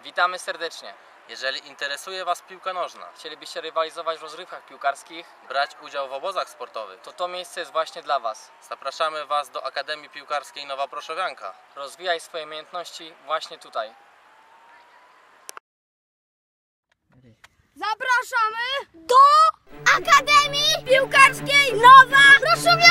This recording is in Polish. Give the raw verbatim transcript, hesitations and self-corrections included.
Witamy serdecznie. Jeżeli interesuje Was piłka nożna, Chcielibyście rywalizować w rozrywkach piłkarskich, brać udział w obozach sportowych, to to miejsce jest właśnie dla Was. zapraszamy Was do Akademii Piłkarskiej Nowa Proszowianka. Rozwijaj swoje umiejętności właśnie tutaj. Zapraszamy do Akademii Piłkarskiej Nowa Proszowianka!